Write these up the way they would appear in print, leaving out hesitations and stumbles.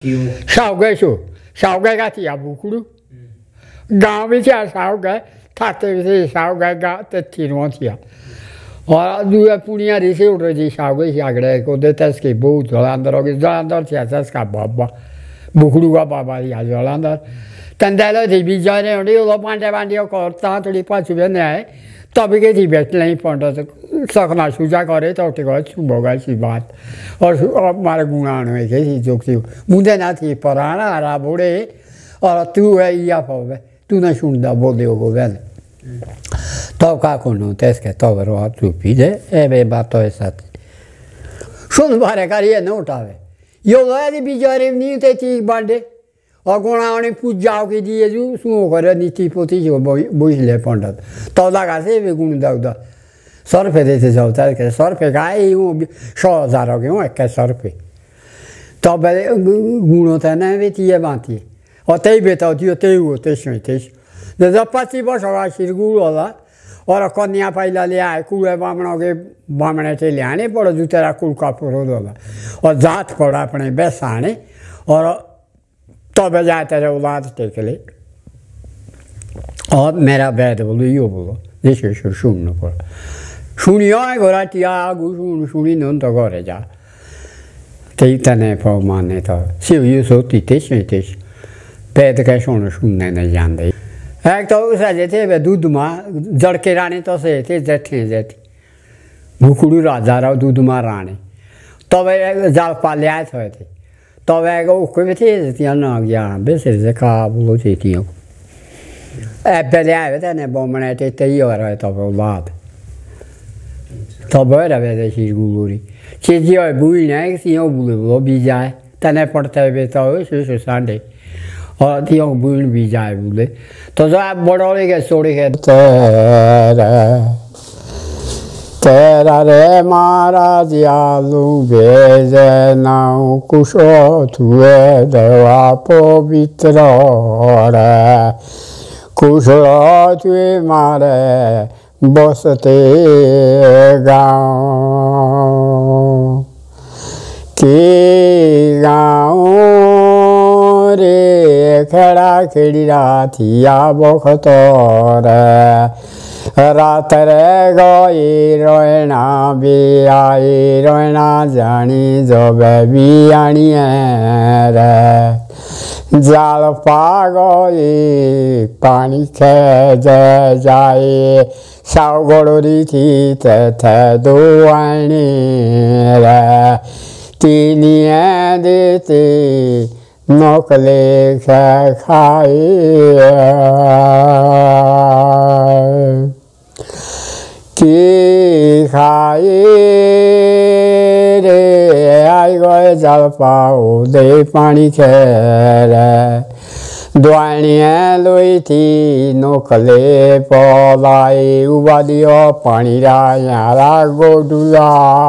सावगे show सावगे का थी बुकड़ू गाँव में क्या सावगे थाते सावगे गाते तीनों थिया और दूसरे पुनिया रिसे उड़ रही सावगे सागड़े को देते इसके बहुत जलांदर हो गए जलांदर थिया इसका बाबा बुकड़ू का बाबा या जलांदर तंदालो थी बीजाने उड़ी वो पांडे पांडे को करता थोड़ी पाँच बहने आए तभी के थी बैठ नहीं पड़ता सकना सूझा करे तो ठीक है सुबह सी बात और हमारे गुणान में कैसी जोक थी मुझे ना थी पराना हरा बोड़े और तू है या पावे तू ना सुनता बोले हो बहन तब का कौन होता है इसके तब रो चुपी दे ए बे बात तो ऐसा सुन बारे करिए न उठावे यो लोग बिचारे नहीं थे ठीक बांधे और गुणाने पूजा के दिए जो सुनो करे नीति पोती जो बोझले पंडित तो लगा से भी गुण दाऊदा सर पे देते जाता है कि सर पे गाय यूँ 100,000 हो गए हूँ 1 पे तो बड़े गुण होता है ना वे तीये बांती और तेई बेटा दियो तेई वो तेईस जब 25 वर्ष होगा शिरगुड़ वाला और कन्या पहला ले आए कुएं बामणों के बामणे से ले आने पड़ो जो तेरा कुल का पुरोध वाला और जात पड़ा अपने बैसाने और तब जाए तेरे औलाद टेक ले और मेरा वैद बोलो यो बोलो जैसे सुनना पड़ा सुनियो गोरा टिया आगू सुनी नोन तो गोरे जा ते तने पर माने तो सिव यू सोती तेज वैद के सुनने नहीं जानते एक तो उस थे वे दूध माँ जड़ के रानी तो से थे जेठे भूखड़ू राजा राव दूध माँ रानी तब जाल पाले आए थे तब कोई थे ना गया बेसे से का बोलो चीटियों पहले आए थे ने बोमने थे तई हो रहा है तब औलाद तब रहे थे शीर गुलोरी चीज़ी और बुई ने सियों बोलो भी जाए तने पड़ते हुए तो शुरू सांडे और तियों बुई भी जाए बोले तो जो आप बड़ोले के सोड़े के तेरा रे महाराज आलू भेजे नाउ कुशो तुए देवा पवित्र रे कुशो तुए मारे बसते गाँव के गाँव रे खेड़ा खेड़ी रातिया बखत रे रात रे गई रोना भी आई रोना जानी जब भी आनी रे जाल पा गई पानी खे जाए साव गड़ोरी थी थे दो आनी रे तीनिया देते नौकले खाए की खाए रे आई गए जल पाओ दे पानी खेरे दुआनिया लोई थी नौकले पलाई उबालियो पानी यारा गोडुला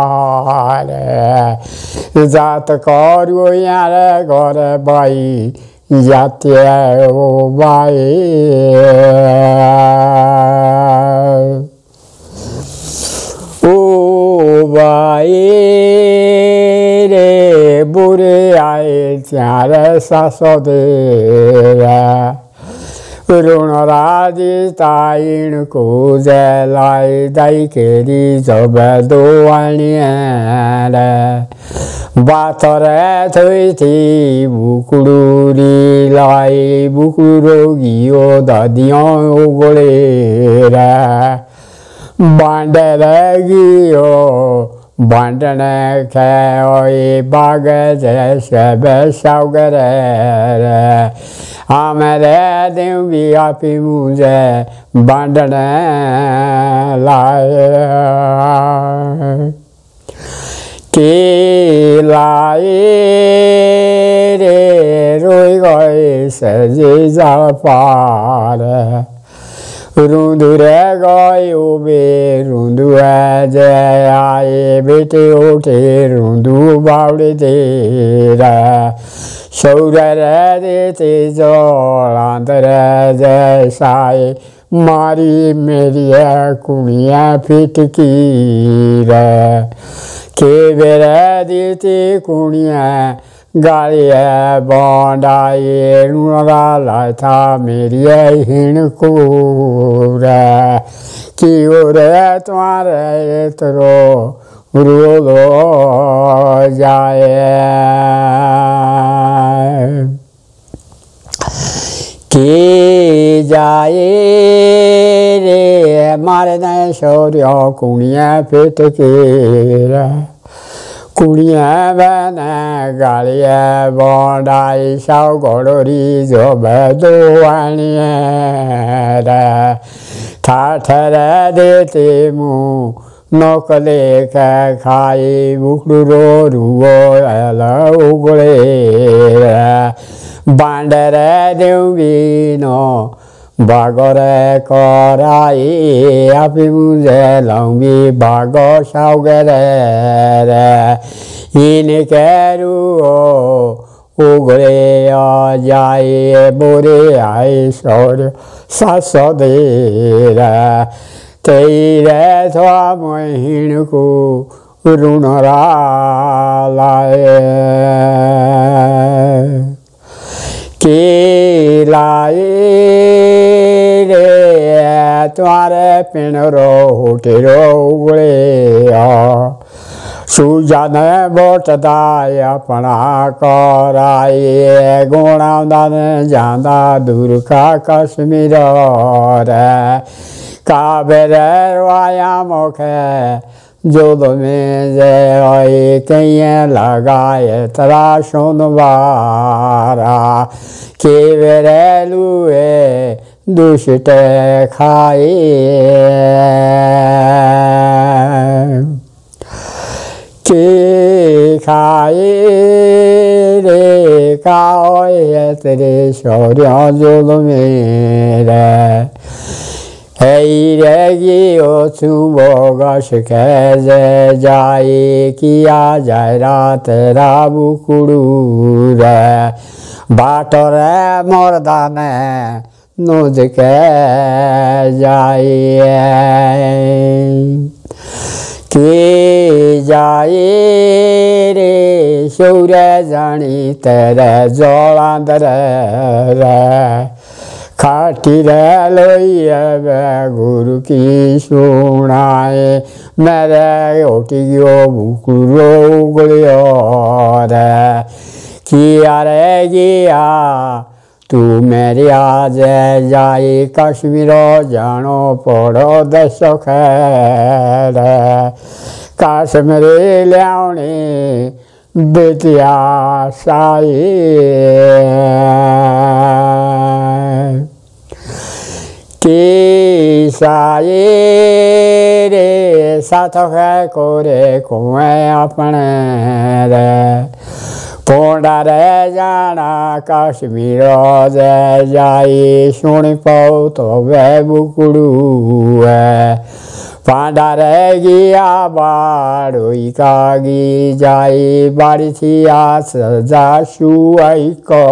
रे जात करो यार घर बाई जाते ओ बाई ओ बाई रे बुरे आए चारे सासो दे ऋण राजी ताइन को जलाई दाई केरी जब दो बात रे थई थी बुकड़ूरी लाई बुकड़ोगियो दादियों उगड़े रे बांडे गियो बांटने खे बाग जैसे बेसाउगे रे हमारे देव भी आपी मुझे बांटने लाए के लाए रे रोई गए सजे जा पार रुंदुरे गए बे रुंदु जय आए बेटे उठे रुंदु बावड़े तेरा सौर देते जोड़ांतर जैसाए मारी मेरी कुड़िया फिटकी रे के बेरे देते कुड़िया गालिए बोंडाई नुरा लाथा मेरी हिण कूरा कि उरे तुम्हारे तरो रुलो जाए कि जाए रे मारे न शौर्य कुड़िया पेट के कुड़िया बन गालिया बोंडाई साव गोड़ी जो बदुआनी ठाठर देते मुँह नौकले का खाई बुकड़ो रुओ उगड़े बांडर देवी नो बागरे कराई आपी मुझे लंबी बागो साउगरे इनके रुओ उगड़े आ जाए बोरे आए सौर सास दे तेरे थोड़ा महीन को रुनरा लाए के लाए रे तुम्हारे पिंडरो होटेरो उगड़े सुजान बोटदाय अपना कराए गुणादान जादा दूर का कश्मीर काबेर वाया मुखे जो में जे कहीं लगाए तरा सुनवारा के बेरे लुए दूषित खाए के खाए रे काए तेरे शौर्य जो मेरे रे सुबोगश कैसे जाए किया जाए रात राबुकुड़ू रे बाट रे मर्दान नोज के जाए के जाए रे सौरे जानी तेरे जोलांदर रे खाटी रे लोइए गुरु की सुनाए मेरे ओटियो बुकुरो उगलियो रे किया रे किया तू मेरी आज जाए कश्मीर जानो पड़ो दस खैर कश्मीर लियाने बेटिया साई के साए रे साथ है कोरे कुएं अपने रे पोंडा रे जाना कश्मीर जे जाए सुन पाओ तो वे बुकड़ू है पांडा रे गया बाड़ोई कागी जाए बाड़ी थी आस जा शुआई को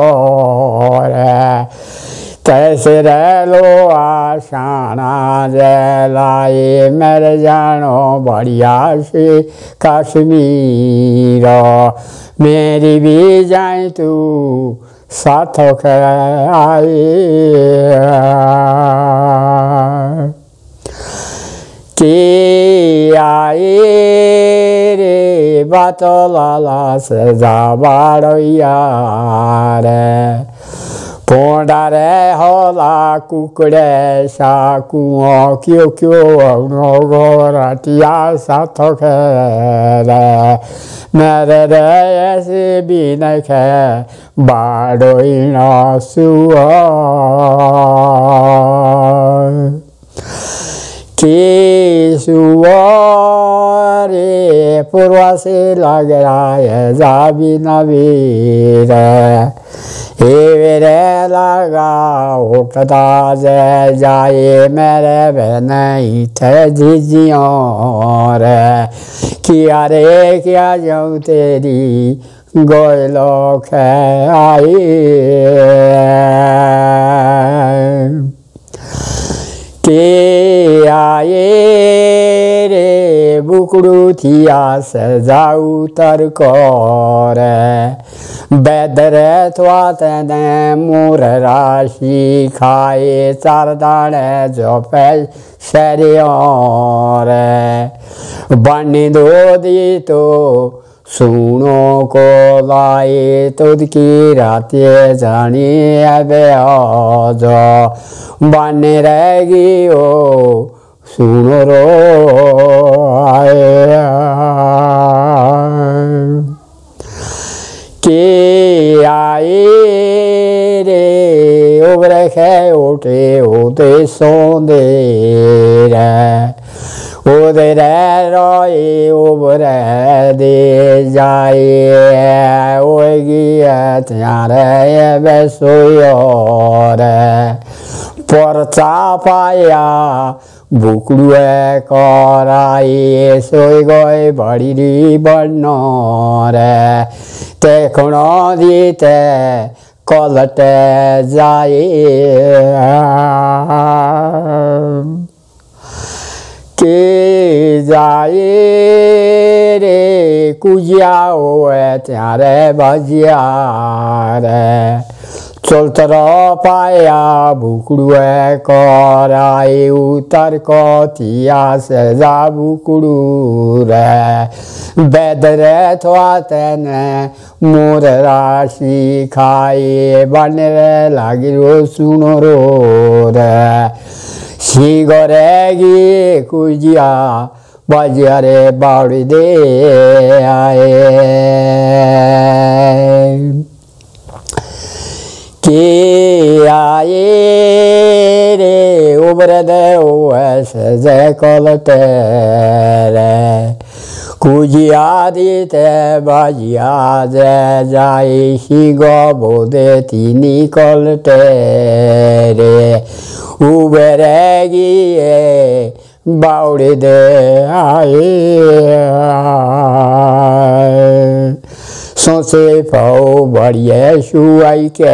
कैसे रह लो आशाना जलाए मेरे जानो बढ़िया से कश्मीर मेरी भी जाए तू साथ आए के आए रे बात लाला से जा बाड़िया रे पोंडा रे होला कुकड़े साकुओ क्यों क्यों गोराटिया साथ रे मेरे रे ऐसे भी नहीं खे बाड़ोई ना सुआ के सुआ रे पूर्वा से लग रहा है जाबी नबीर रे लगा उठता जे जाए मेरे बहन थे झिझियों रे किया रे क्या जाऊँ तेरी गोयलो आई के आए रे बुकड़ू थिया सजाऊ तर करे बेदर थवा तेने मोर राशि खाए चार दाने जो पे शरियों रे बनी दो दी तो सुनो को लाए तुद की रातें जानी अबे जो बने रहेगी ओ सुनो रो आए के आए रे उबरे खे उठे उठे सोंदे रे उधर रोए उबरे दे जाए ओगी त्यारे बेसोयो रे परचा पाया बुकड़ुए कराई सोई गए बड़ी बनो रे देखनो दीते कलटे जाए के जाए रे कुजिया हुए त्यारे बजिया रे चलतर पाया बुकड़ुए कराई उतर को थिया से जा बुकड़ू रे बेदरे थवा तेने मोर राशि खाए बने लागी रो सुनो रो रे सिगरेगी कुजिया बजियारे बाड़ी दे आए के आए रे उबरे दे ओसे जे कलटे रे कुजिया दीते बजिया जे जाई सिगो बोदे तीनी कलटे रे उबरेगी बाउड़ी दे आए सोचे पाओ बढ़िया शुआई के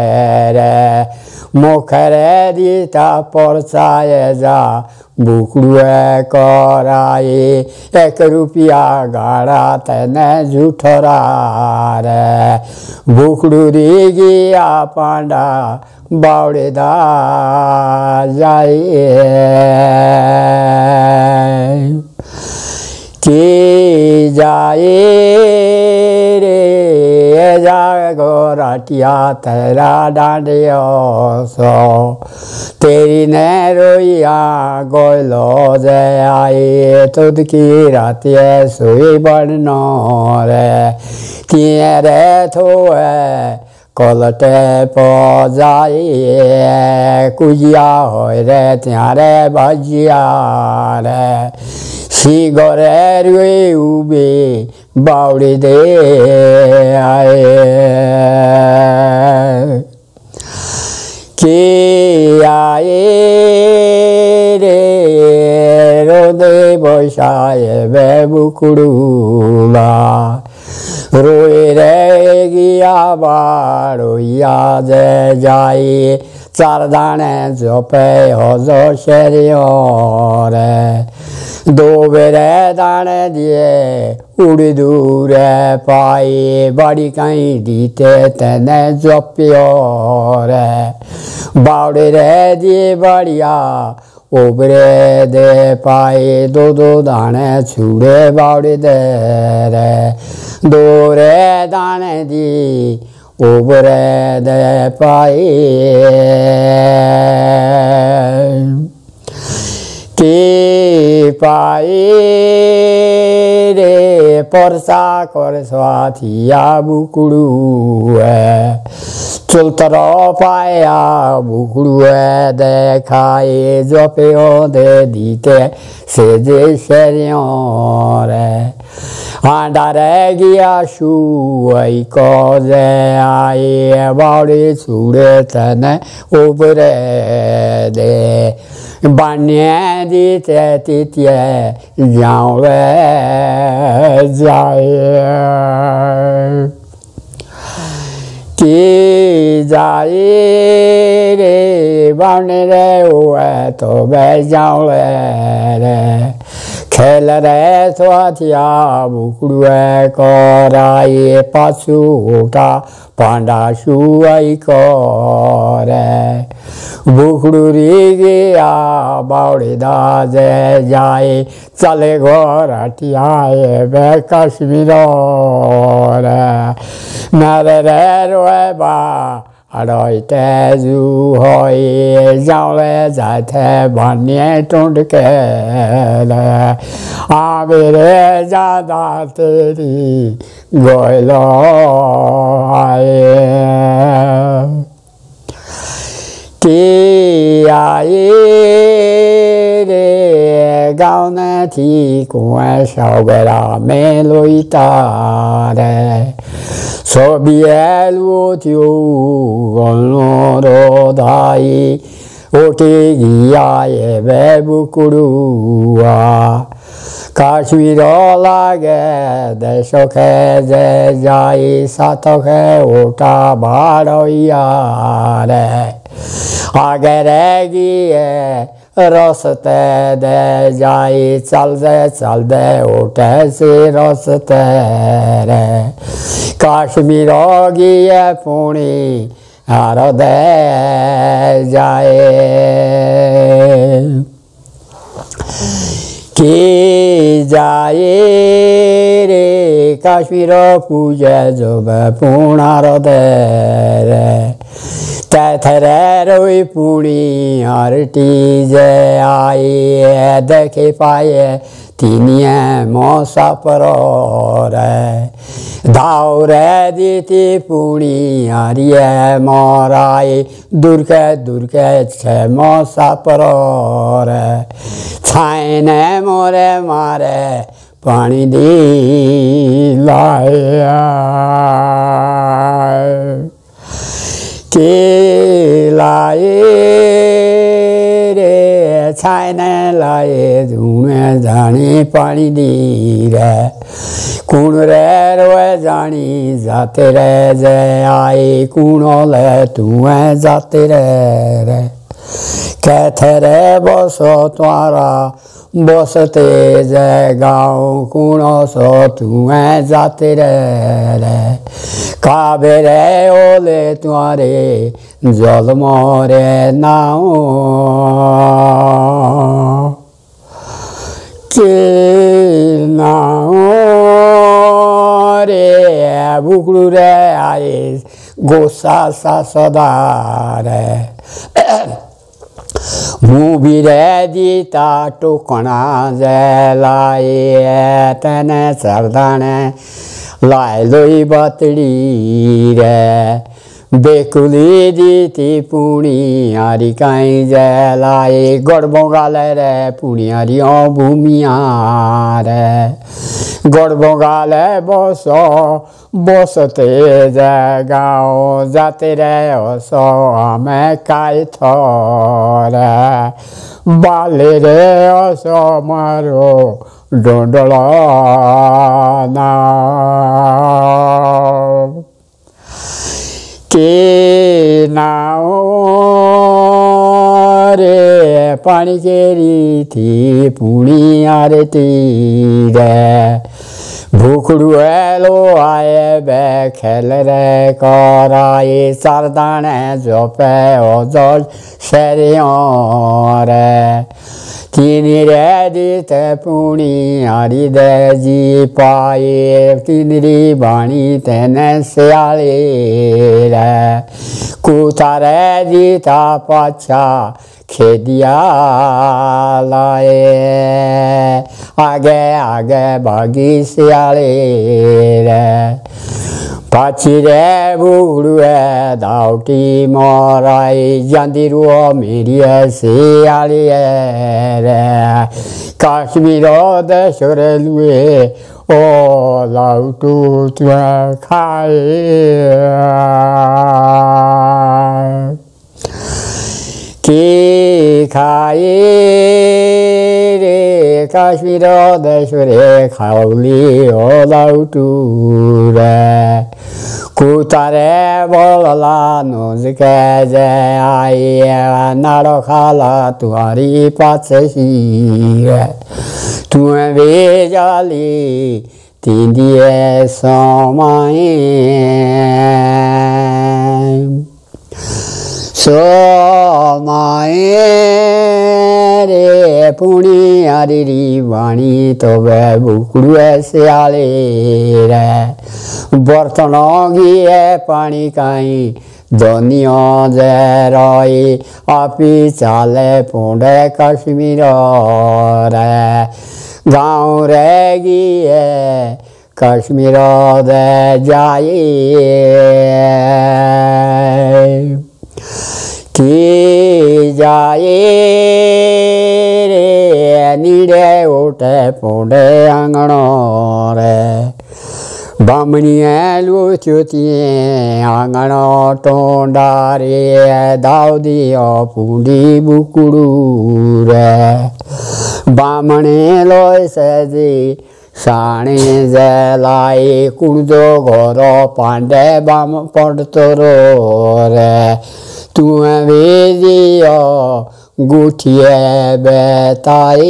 रे मुखरे दीता परचाए जा बुकड़ुए कराए 1 रुपया गाड़ा तेने झूठरा रे बुकड़ू री गया पांडा बावड़े दा जाए के जाए रे जागो राटिया तेरा डांडियो सो तेरी ने रोइया गोलो जे आए तुद की रातिए सोई बननो रे तिए रे थोए कलटे पो जाए कुजिया होय रे त्यारे बजिया रे सिगरे रुए उबे बाउड़ी दे आए के आए रे रोदे बसाए बे बुकड़ूला रोए रे गिया बाड़ोया जे जाए 4 दाने जोपे होजो शेरियो रे 2 बेरे दाने दिए उड़ी दूरे पाए बड़ी कहीं दीते तेने जोपियो रे बावड़े रे दिए बढ़िया उबरे दे पाए 2 दाने छुड़े बावड़े दे रे 2 रे दाने दी उबरे दे पाए के पाए रे परसा कर स्वाथिया बुकड़ू है चलतर पाया बुकड़ू है देखाए जो पे दे दीते से जे शरियों रे आंडा रे गया शुआई को जे आए बाड़ी छुड़े तने उबरे दे बनिए दीते तीतिए जाऊँ रे जाए कि जाए रे बावने रे हुए तो बह जाऊँ रे खेल रे स्वाथिया बुकड़ुए कराए पाछू उठा पांडा शुआई करे बुकड़ुरी गया बावड़ी दाजे जाए चले घर हटियाए बे कश्मीर रे मेरे रे रोए बा अड़ोई तेजू होई जाऊले जाते बनिए टूंड के आवेरे ज्यादा तेरी गोयलो आए कि आए रे गाँव ने थी कुएं सौगरा में लोईता रे सोबियलु थियो गलो दाई ओटे गिया ये बेबुकुरुआ काश्मीर लागे देशो खे जे जाई सातो खे ओटा भाड़ोया रे आगे रह गिए रसते दे जाई चल दे उठे से रसते रे काश्मीर गिए पुणी हार दे जाए कि जाए रे काश्मीर पूजे जब पुणार दे रे तेरे रोई पुणी हरटी जे आई देखे पाए तिनिए मौसा पर रे दाव रे दीती पुणी हरिए मोराई दूर के छे मौसा पर रे छाइने मोरे मारे पानी दी लाए के लाए रे छाइने लाए धुएं जानी पानी दी रे कुण रे रोए जानी जाते रे जे आई कुणो ले तुएं जाते रे कहते रे बसो तुम्हारा बसते जे गाँव कुणो सो तुएं जाते रे काबे रे ओले तुम्हारे जल मोरे नाओ के नाओ रे बुकड़ू रे आए गोसा सा सदा रे मूवी रे दीता टोकना जे लाए तेने सरदाने लाए लोई बतड़ी रे बेकुली दीती पुणी हरी कहीं जे लाए गड़बों गाले रे पुणी हरियों भूमिया रे गड़बों गाले बसो बसते जे गाँव जाते रे सो हमें काई थोरे बाले रे सो मारो डोंडला ना के नाओ रे पानी केरी थी पुणी आरती रे भूखड़ू लो आए बे खेल रे कराए सरदाने जोपे ओ जोल शेरियों रे तीन रे दीते पुणी हरी दे जी पाए तीनरी बाणी तेने सियाले रे कुता रे दीता पाछा खेदिया लाए आगे आगे भागी सियाले रे पाछी रे बुगड़ुए दावटी मोराई जांदी रुओ मेरी सियाले रे काश्मीर देश रे लुए ओ लाउटू तुए खाए के खाए रे काश्मीर देश रे खाउली ओ लाउटू रे कुतारे बोलला नोजके जे आई नाड़ो खाला तुम्हारी पाछी तुम्हें बेजाली तींदिए समाए समाए रे पुणी आरी वाणी तो वे बुकड़ुए सियाले रे बर्तन गिए पानी काई दुनिया जे रही आपी चाले पुंडे कश्मीर रे गाँव रे गिए कश्मीर दे जाए की जाए रे नीड़े उठे पुंडे आंगणो रे बामणिए लुचुतिए आंगणो टोंडारे दाऊदियो पुंडी बुकुड़ू रे बामणे लोय सजी साणे जलाई कुड़दो घोरो पांडे बाम पड़तो रे तुए वेदियो गुठिए बेताई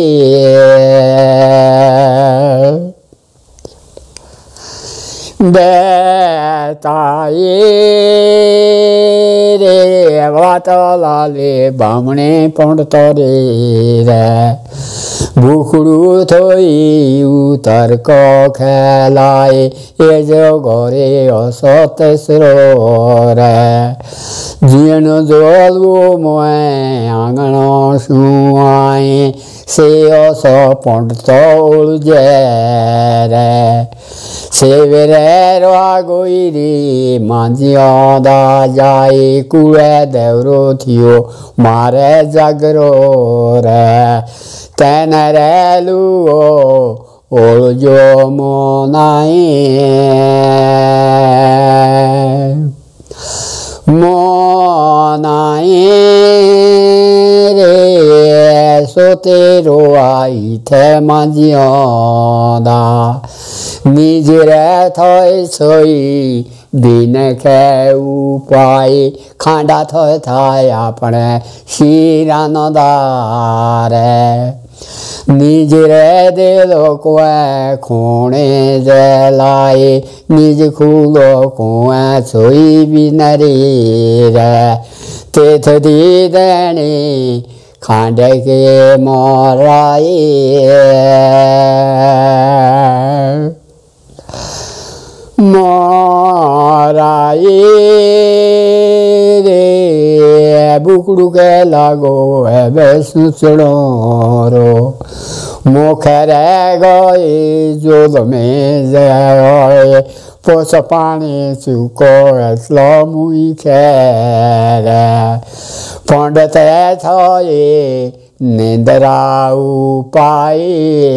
बेताई रे वातलाले बामणे पड़तो रे बुकड़ू थोई उतर को खेलाए ये जो गोरे असत रे जीन जोलू मोए आंगणो सुआए से अस पड़तो उलझे रे सेवेरे रोगोरी मांझियो दा जाए कुए देवरो थियो मारे जागरो रे तेन रे लुओ ओलजो मोनाई मोनाई रे सोतेरो आई थे मांझियो दा निजरे थोय सोई बिन के उपाय खांडा थोय थाय अपने शीरा नदारे निजरे दिलो कुए खूणे जलाए निज खूलो कुए सोई बिनरी रे तेथ दी देने खांडे के मोराए मोराए रे बुकड़ू के लागो है बेसुचड़ो रो मुखरे गए जोद में जाए पोस पानी चुको एसलो मुई खेरे पंडित थाए निंदरा उपाय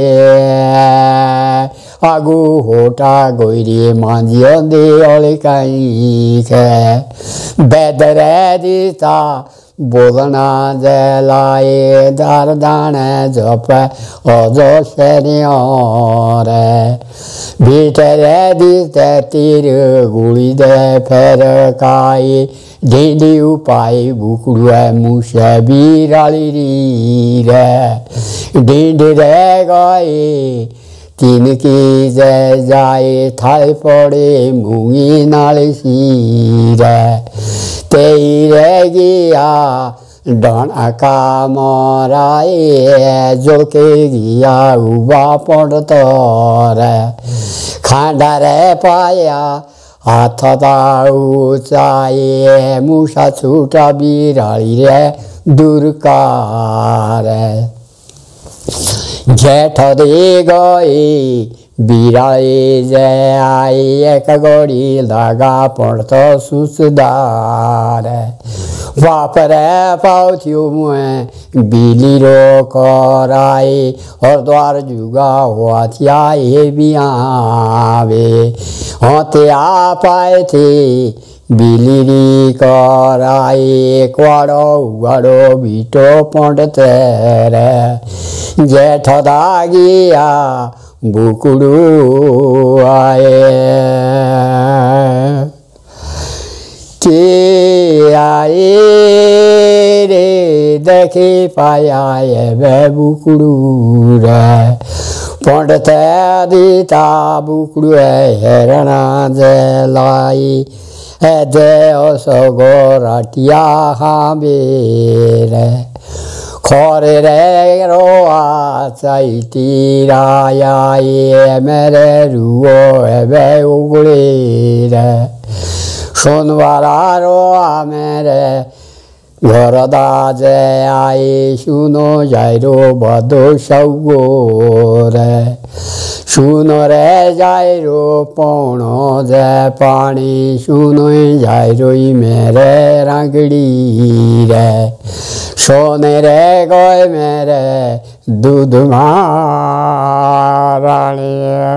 आगु होटा गोरी मांझियो दे ओले काई खे बेदरे दिता बोलना जलाए दार दाने जप अजो शनियो रे भीतरे दिते तीर गुड़ी दे फेर काई ढीली उपाय बुकड़ुए मुसे बीराली रे ढींड रे गए तीन की जय जाए थाई पड़े मुंगी नाली सी रे तेरे गया डोना का मोराए जो के गया उबा पड़तो रे खांडा रे पाया हाथ दाऊ चाहे मूसा छूटा बिराली रे दुर्कार जेठ दे गए बिराली जय आई एक गोड़ी लगा पड़तो सुसदार वापरे पाउथियो मुए बिली रो कराए और द्वार जुगा हुआ थिया ये बियावे होते आ पाए थे बिली कराए क्वाड़ो उड़ो बीटो पड़ते रे जेठ दागिया बुकड़ू आए आए रे देखे पाया बे बुकड़ू रे पंडते दीता बुकड़ू हेरणा जलाई जे असगो राटिया हाबेरे खरे रे रोआ चाइतीराया मेरे रुओ एबे उगड़े रे सोनवारा रोआ मेरे घर दाजे आए सुनो जाइरो बदो सौगो रे सुनो रे जाइरो पौनो जे पानी सुनो जाइरो मेरे रंगड़ी रे सोने रे गोय मेरे दूध रानी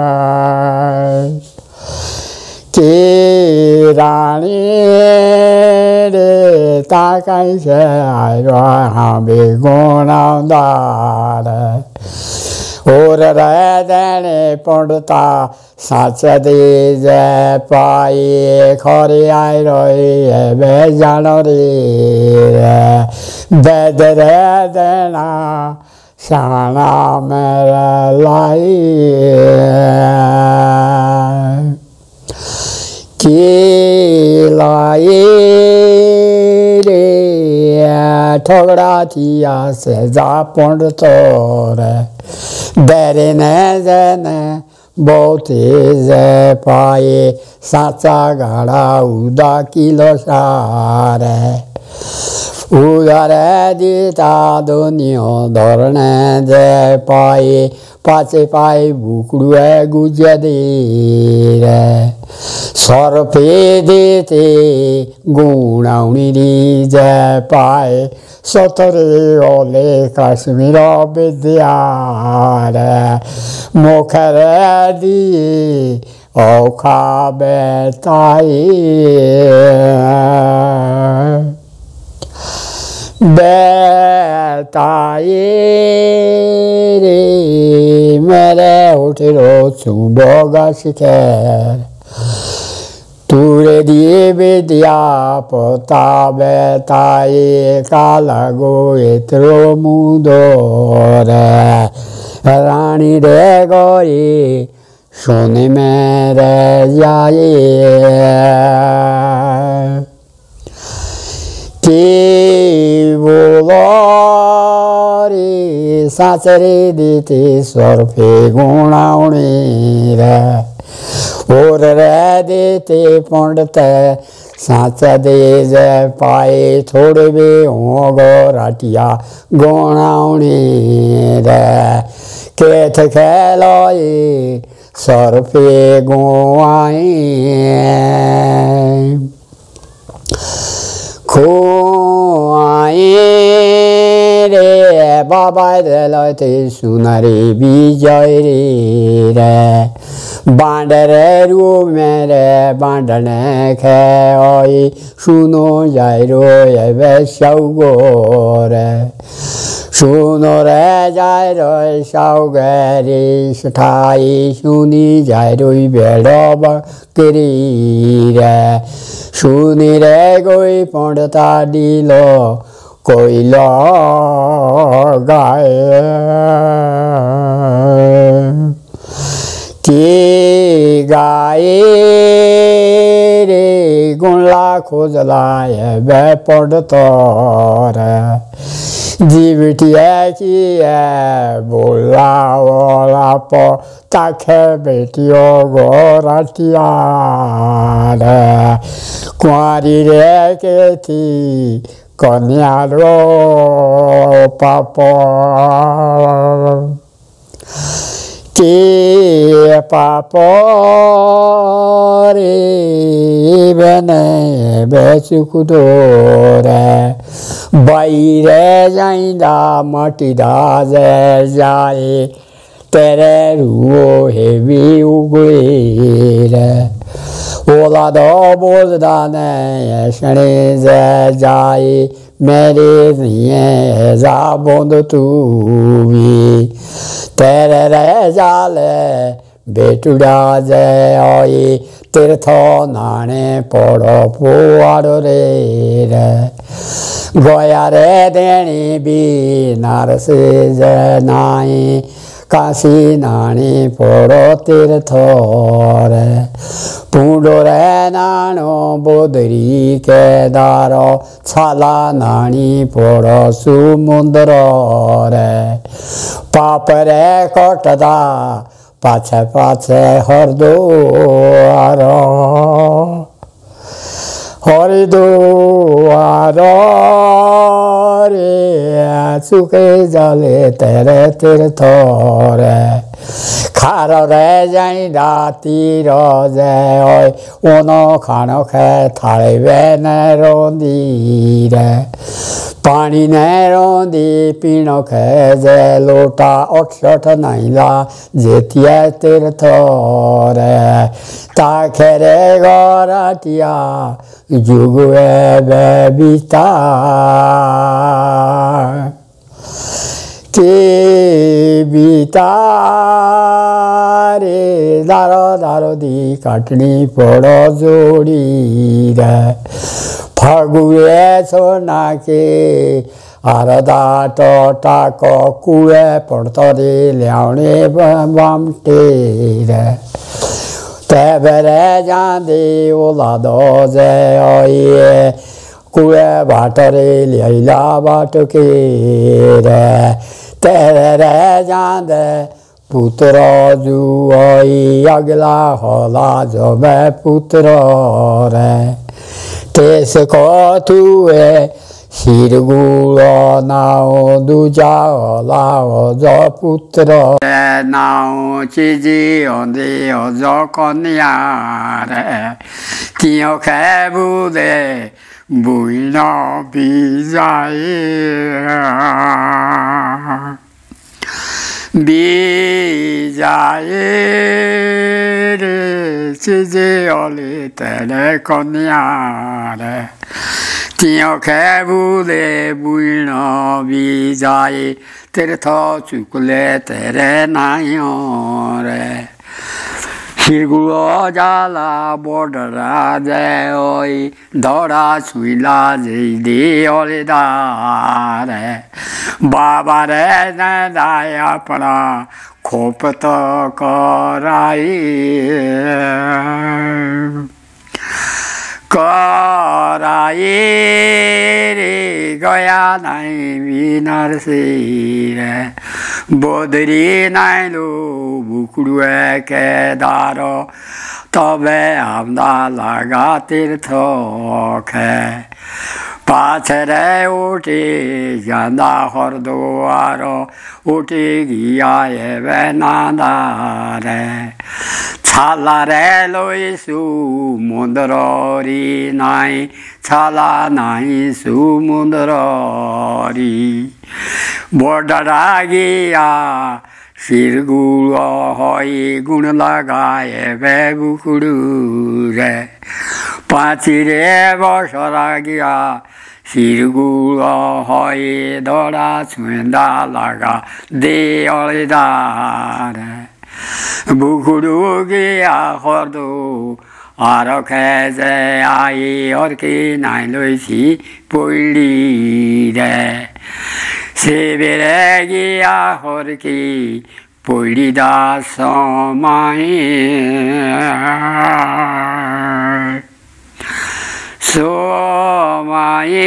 की रानी रे ताकाई से आयो हाँ बेगुनादार और रे देने पड़ता साच दे जे पाई खरे आय रही बे जानो रे बेद रे देना साना मेरा लाई की लाई रे ठगड़ा थिया से जा पड़तो रे बेरे ने जने बहुत जे पाए साचा गाड़ा उदा किलो सारे उदारे दीता दुनिया धरने जे पाए पाचे पाए बुकड़ू गुजे दे रे सरफे देते गुणाउनी जे पाए सतरे ओले काश्मीर विद्या रे मुखरे दिए औखा बेताई बेताई रे मेरे उठरो चुंबो गाछे तुरे दिए विद्या पता बेताई काला गो एतरो मुदो रे रानी रे गोरी सोने मेरे जाए की बोलो रे साचरे देते सरफे गुणाउनी रे और रे देते पंडते साच दे जे पाए थोड़े बे होगो राटिया गुणाउनी रे केथ खेलोए सरफे गुआई खुआई रे बाबा दिलते सुनारे विजय रे बांडरे रू मेरे बांडने खे सुनो जाइरो एबे सौगो रे सुनो रे जाइरो सौगेरी सठाई सुनी जाइरो बेड़ो बकरी रे सुनी रे कोई पंडता दिलो कोई लो गाय की गाय रे गुणला खोजला बे पड़तो रे जीविटिया की बोला बोला पो ताखे बेटियों गो राटिया रे कुआरी रे के थी कन्या रो पापो के पापो रे बने बेचुकुदो रे बाइरे जाइंदा मटिदा जे जाए तेरे रुओ हेवी उगले रे ओला दो बोलदा ने शने जे जाए मेरे लिए जा बोंद तू भी तेरे रे जाले बेटुड़ा जय तीर्थ नाने पड़ो पुआर रे गया रे देनी भी नारस जय नाई काशी नानी पड़ो तीर्थ रे पुंडो रे नानो बोधरी के दारो छाला नानी पड़ो सुमुद्र रे पाप रे कटदा पाछे पाछे हरद्वार हरिद्वार रे सुखे जले तेरे तीर्थ रे खार रे जाई राती जय ओनो खानो खे थाले बेन रोंदी रे पानी ने रोंदी पीनो खे जे लोटा 68 नाइला जेतिया तीर्थ रे ताखे रे गराटिया जुगुए बेबिता के बीता रे दारो दारो दी काटनी पड़ो जोड़ी रे फगुए सोना के आरदा टोटा को कुए पड़तो रे लियाने बामटे रे तेबरे जांदे ओला दो जे ओये कुए बाटरे लिया बाट के रे तेरे जांदे पुत्र जुआई अगला होला जो मैं पुत्र रे तेस को तुए शिरगुलो नाओ दूजा लाओ जो पुत्र नाओ चीजी ओंदे जो कन्या रे तियो खे बुदे बुइनो बिजाए बिजाए रे चीजे ओले तेरे कन्या रे तियो खे बुदे बुइनो बिजाए तीर्थ चुकले तेरे नायो रे शिरगुलो जाला बोडरा जय धरा छुईला जय ओले दारे बाबा रे दाय अपना खोप तो कराई कराई रे गया नहीं बिनार से रे बोधरी नहीं लो बुकड़ुए के दारो तबे हमदा लगा तीर्थ खे पाछरे उठी जांदा हरद्वारो उठी गया वे नादारे छाला रे लोई सुमुद्री नाई छाला नाई सुमुद्री बोडरा गया शिरगुलो होई गुण लगाए वे बुकुड़ू रे पाची रे बसरा गया शिरगुलो होई दौड़ा छुंदा लगा दे ओलेदार बुकुड़ू गया हरदो आरो खेजे आई और की नाई लोसी पोइली रे सेबेरे गया हर की पोइली दा समाई समाई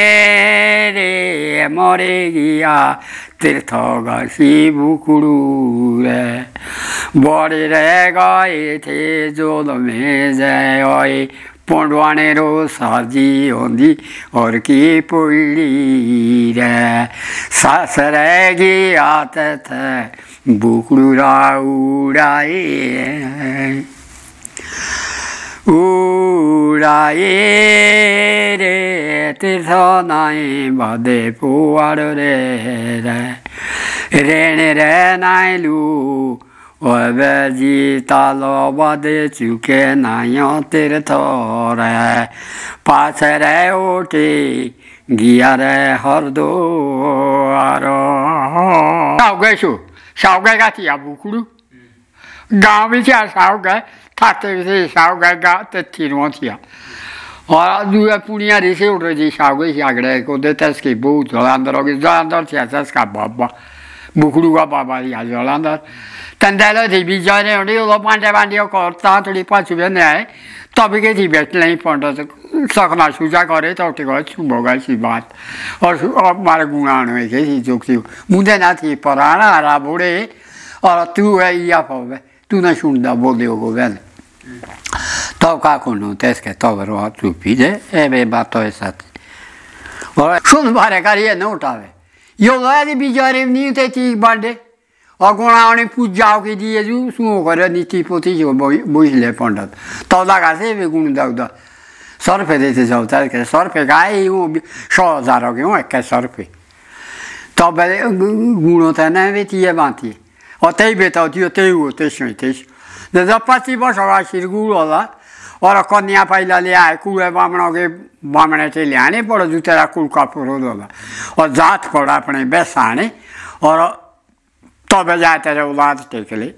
रे मरे गया तीर्थ गासी बुकुड़ू रे बड़े रे गए थे जोल में जय पोंडवाने रो साजी होंदी और की पुली रे सासरे की आते थे बुकड़ूरा उड़ाए उड़ाए रे तीर्थ नाई बदे पुआर रे रेणे रे नाई लू जी तालो बदे चुके नायो तीर्थ रे पाछरे उठी गिया रे हरद्वार सावगायसो सावगाय गातिया बुकुड़ू गाँव में क्या साहब गए थाते से साहब गए गाँव ते तीनों थिया और दूसरा पुनिया रिसे उड़ रही साहब गए आगड़े को देते इसके बहुत जलांदर हो गए जलांदर थिया इसका बाबा बुकड़ू का बाबा या जलांदर तंदालो थी बीजा ने उन्हें वो पांडे पांडे को करता थोड़ी पाँच बहने आए तभी के थी बैठ नहीं पड़ता सकना सुजा करे तो ठीक है सुबह का सी बात और हमारे गुणान में कैसी जोक थी मुझे ना थी पराना हरा बोले और तू है या पावे तू ना सुनता बोले हो बहन तो का कौन होता है इसके तो बरो चुपी जे ए बे बात तो ऐसा और सुन बारे करिए न उठावे यो लोग बीजारे नहीं थे ठीक बांधे और गुणाने पूजाओ के दिए जो सुनो करे नीति पोती जो बोझले पंडित तो लगा से भी गुण दाऊदा सर पे देते जाता है कि सर पे गाय यूँ 100,000 हो गए हूँ 100 रुपये तो बड़े गुण होता है ना वे तीये बांधी और तई बेटा तीये तई वो तेज जब 25 वर्ष होगा सिर गुड़ होला और कन्या पहला ले आए कुएं बामणों के बामणे से ले आने पड़ो जो तेरा कुल का पुरोध होला और जात पड़ा अपने बेसाने और तो बजाय तेरे औलाद टेक ले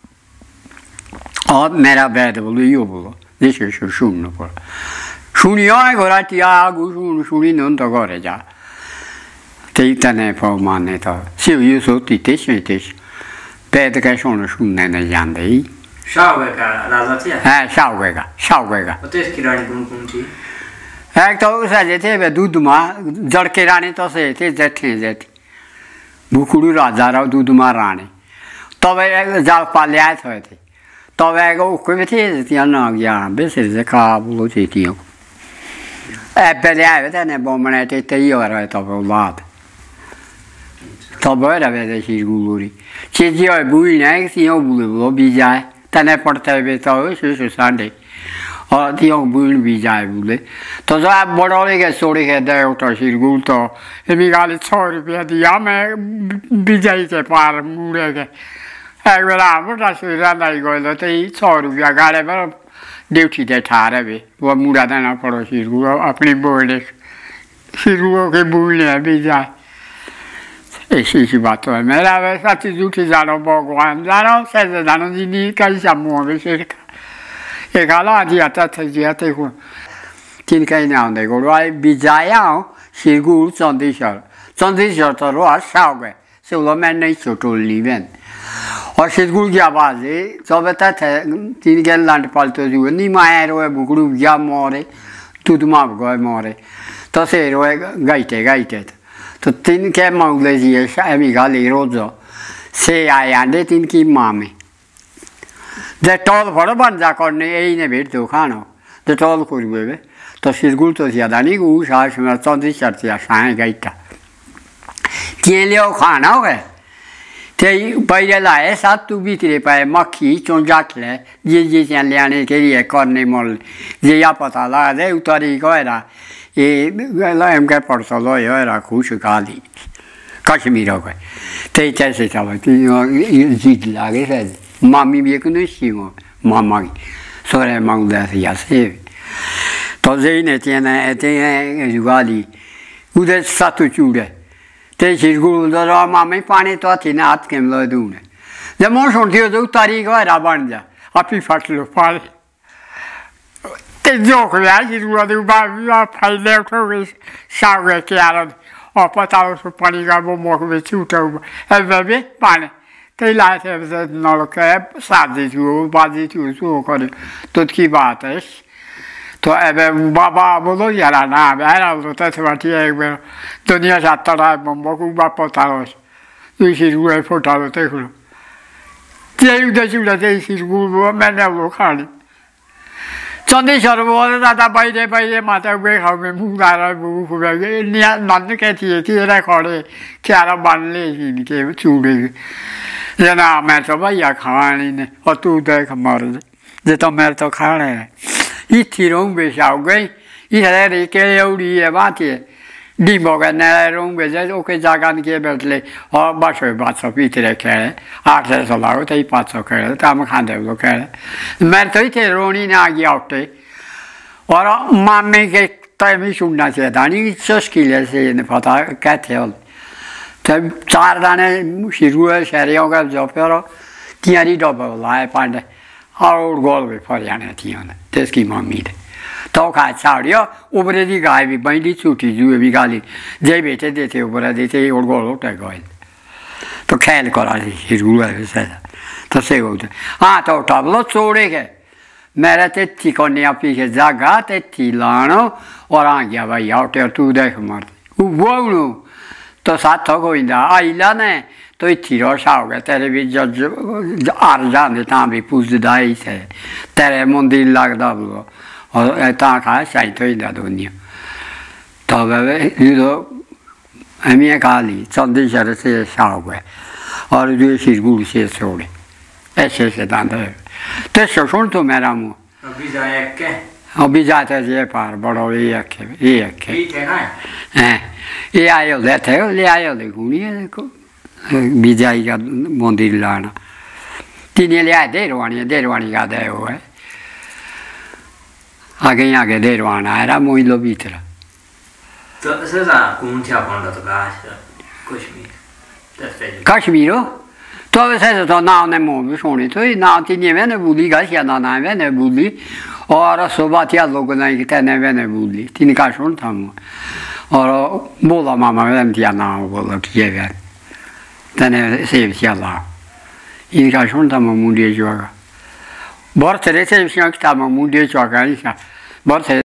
और मेरा बैद बोलो यो बोलो जैसे सुनना पड़ा सुनियो घोड़ा टिया आगू सुनी नोन तो घरे जा ते इतने फो माने तो सिर्फ ये सोती तेज बैद का सुनने नहीं जानते ही शाओगे का राजा थी हाँ शाओगे का तो इसकी रानी कौन थी एक तो उसे जैसे वे दूध माँ जड़ के रानी तो से थे जेठी भूखुड़ू राजा राव दूध माँ रानी तो वे जाल पाले आए थे तो वे कोई थे तिया ना गया बेसे से का बोलो थे तिया पहले आए थे ने बोमने थे तई और आए तो औलाद तो बड़ा वैसे शीर गुलोरी चीज़ और बुई नहीं तिया बुलो भी जाए तने पड़ते हुए तो सुसु सांडे और तिया बुई भी जाए बुले तो जो आप बड़ोले के सोड़े के दे उठो शीर गुल तो ये गाली 100 रुपया दिया मैं बिजाई के पार मुड़े के एक बेला मोटा सुविधा नहीं गए तो 100 रुपया गाड़े पर ड्यूटी दे ठारे भी वो मुड़ा देना पड़ो शीर गुल अपनी बोले शीर गुल के बुले भी जाए ऐसी बात है मेरा वैसा चीज उठी जानो भगवान जानो सैसे जानो जी कैसा मुँह में से एक आला जी आता था जी आते को तीन कहीं ना आने को रोए बिजाया शिरगुल चंदीश्वर तो रोआ शाव गए से वो मैं नहीं छोटो लीवें और शिरगुल की आवाज़ है जब बता थे तीन के लंड पालते जो नहीं माया रोए बुकड़ू या मोरे दूध माप गए मोरे तो से रोए गाइते तो तीन के मंगले जी अभी गाली रोजो से आया दे तीन की माँ में जे टॉल फड़ो बन जा करने यही ने भेट दो खानो जे टॉल कर हुए तो शिरगुल तो ज़्यादा नहीं को सास में चौंती चढ़ती है साए गाइटा के लियो खाना हो गए ते पहले लाए साथ तू भी तेरे पाए मक्खी चौंजाट ले ये ले आने के लिए करने मोल ये या पता लगा दे उतारी गया ये एम के परसों लो यार खुश गाली कश्मीर हो गए ते कैसे चाहे जीत लागे शायद मामी भी एक नहीं सी वो मामा की सोरे मांगते थे या से तो जे ने तेने गाली उधर सातु चूड़े ते शिरगुल दरा मामी पानी तो थी ना हाथ के लो दूने जब मैं सुनती हो तो उतारी गया बन जा अपनी फट लो पानी ते जो क्या शिरगुल दे बाबा फाइले उठो गए सागे के आरद और पता उसको पानी का वो मोक में छूटा हुआ है बेबी पानी ते लाए थे नल के शादी थी बाजी थी उसको करे तो की बात है तो अब बाबा बोलो यार ना यार बोलते थे बाटी एक बार दुनिया जाता रहा बम्बो को बाप पता हो तो शिरगुल फोटा होते खुलो ते उधर चूड़ा ते शिरगुल मैंने वो खाली चंदीश्वर बोले दादा पहले माता वे खाओ में मुँह रहा मुँह खुबे निया नन्द के थी रे खड़े क्या बन ले इनके चूड़े ये ना मैं तो भैया खाने ने और तू देख मर जे तो मैं तो खाने है ये थीरों बेचाओ गई ये रे के उड़ी है बात है डिम्बो के नए रोंग बेचे ओके जागन के बैठले और बस बात सब इतने खेले 800 लागो तो 500 खेले तो हम खाते लोग खेले मैं तो इतने रोनी ने आ गया उठे और मामे के टाइम ही सुनना चाहिए था नहीं चस्किले से ने पता कहते हो तब 4 दाने शिरू है शहरियों का जो फिर Tiari double life and our goal before Yanatian, Teski Mamid. Talk at Saudia, over the guy with Bindy Suti, you be Gali, David, over the day or go to go. To Calico, his ruler said. To say, ah, to tablo so reggae. Meratetti con ne appliche zagate, Tilano, or Angiava out there 2 days. Who to Satogo in the island, to Tiro Sauga, television Arjan, the time we push the dice, Teremondi Lagdablo, or a Taka, I told that on you. Tove, you know, a mia Kali, Sunday shall say Sauga, or do his good say sorry. Essere tante. Te sono to meramu. Bisogna che. Ho bisogno di fare, però che. E io detto, le le cuni, bisogna mondillana. Tieni le hai deruani che devo, Anche deruana, era molto vitera. Se sa, come ti ha mandato Kashmiro? Tove se to na ne mo shoni to na ti ne vene buli ga sia na na vene buli ora soba ti allo na ki te ne vene buli tin ka shon tam ora mola mama vene ti na bola ti ye te ne se sia la in ka shon tam mu de joga bor tere se sia ki tam mu de joga ni sa bor